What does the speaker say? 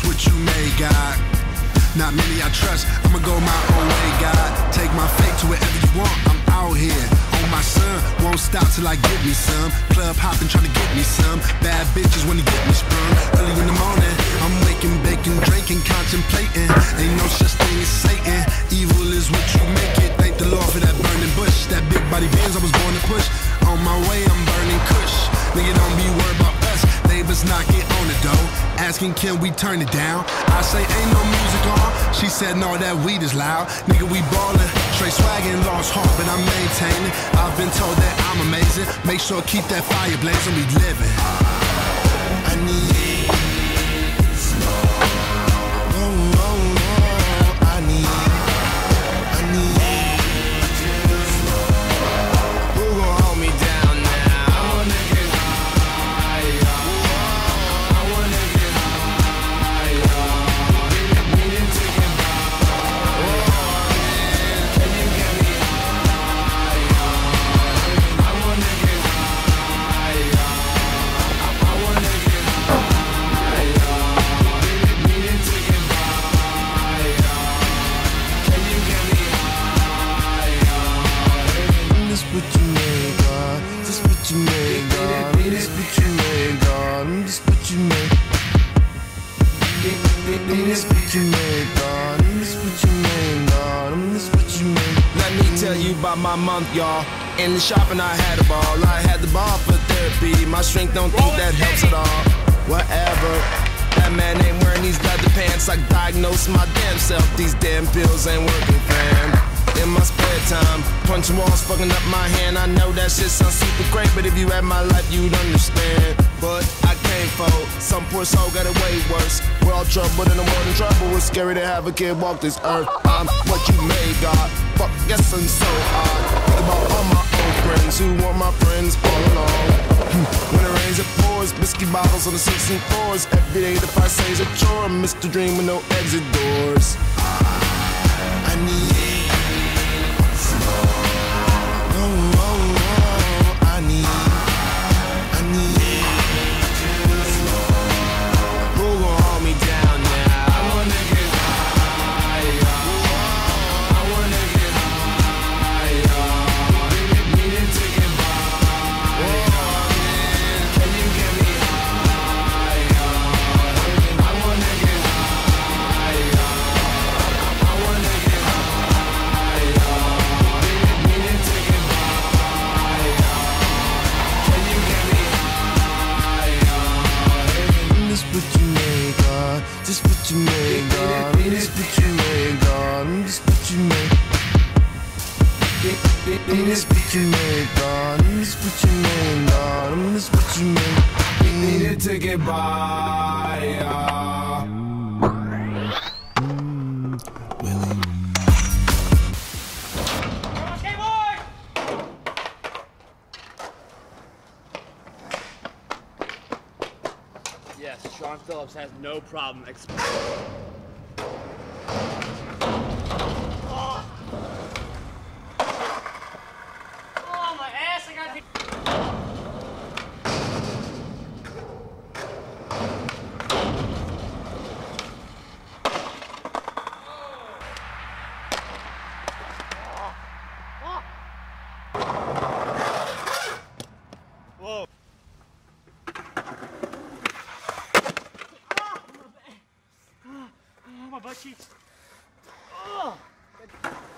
what you made, God. Not many I trust, I'ma go my own way, God. Take my fate to wherever you want, I'm out here. On my son, won't stop till I get me some. Club hopping, trying to get me some. Bad bitches wanna get me sprung. Early in the morning, I'm waking, baking, drinking, contemplating. Ain't no such thing as Satan. Evil is what you make it. Thank the Lord for that burning bush. That big body Benz I was born to push. On my way, I'm burning kush. Nigga, don't be worried about us. Neighbors knocking on the door, asking can we turn it down. I say ain't no music on. She said no, that weed is loud. Nigga, we ballin', straight swaggin', lost heart, but I'm maintaining. I've been told that I'm amazing. Make sure keep that fire blazing. We living. I need slow. Oh, oh, oh. I need slow. Who gon' hold me down now? I wanna get higher. I wanna get higher. Meaning to get higher. Oh man, can you get me higher? I wanna get higher. I wanna get higher. Meaning to get higher. Can you get me higher? This what you made, God. This what you made, God. This what you made, God. This what you made. This what you made, God. This what you made, God. This what you made. Let me tell you about my month, y'all. In the shopping, I had a ball. I had the ball for therapy. My strength don't think that helps at all. Whatever. That man ain't wearing these leather pants. I diagnosed my damn self. These damn pills ain't working, fam. In my spare time, punching walls, fucking up my hand. I know that shit sounds super great, but if you had my life, you'd understand. But I can't fold. Some poor soul got it way worse. We're all troubled and I'm more than trouble. It's scary to have a kid walk this earth. I'm what you made, God. Fuck, guess I'm so odd. Think about all my old friends who want my friends all along. When it rains, it pours. Whiskey bottles on the 16th floors. Every day the fight says a chore. Mr. Dream with no exit doors. I need just what you made, God. This what you made, God. This what you made. This what you made, God. This what you made, God. This what you made. We needed to get by. Okay, boy. Yes, Sean Phillips has no problem Oh, my ass, I got Whoa. My butt cheeks. Oh.